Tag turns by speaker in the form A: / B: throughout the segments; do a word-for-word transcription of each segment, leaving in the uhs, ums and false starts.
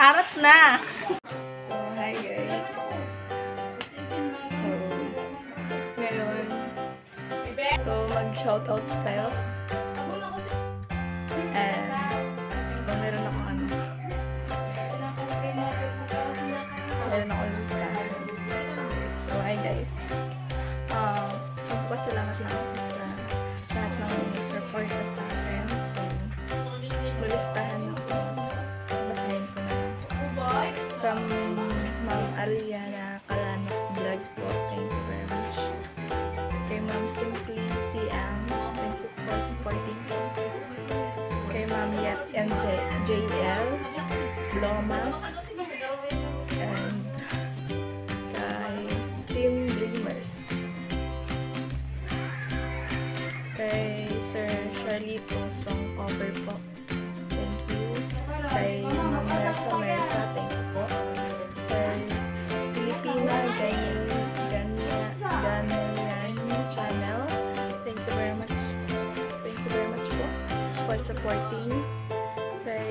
A: Harap na! So, hi guys. So, ngayon, so mag-shoutout tayo. And, so, meron ako ano. Meron ako listahan. So, hi guys. Um, magpapasalamat lang ako sa lahat ng susuporta sa akin. So, malistahan ako. So, basahin ko na. From Ma'am Ariana Kalanit Vlog po. Thank you very much. Kay Ma'am Simply C M. Thank you for supporting me. Kay Ma'am Yet and J L Lomas. And kay Team Dreamers. Kay Sir Charlito Song Cover po. Thank you. Kay Ma'am Mersa Mersa. Thank you po. Kay Pilipina Ganya Ganya Ganyan Channel. Thank you very much. Thank you very much po for supporting. Kay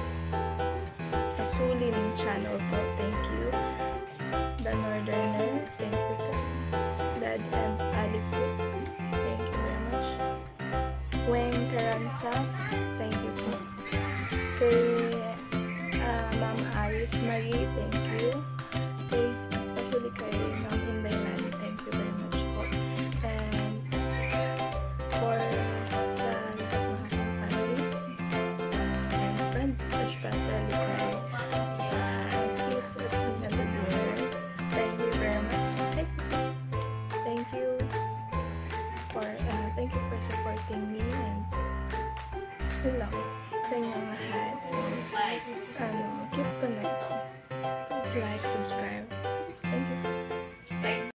A: Asulin Channel po. Thank you. The Northerner. Thank you po. Dad and Ali po. Thank you very much. Weng Karansa. Thank you po. Kay uh, Ma'am Aris Marie. Thank you. Kay, especially kay Ma'am Hinday Lani. Thank you very much po. And for sa lahat ng aking families and friends, especially kay uh, Sis Rasmina Dudler. Thank you very much. Hi Sis. Thank you for uh, thank you for supporting me and yun lang sa inyong lahat. So, ano, keep connected. Please like, subscribe.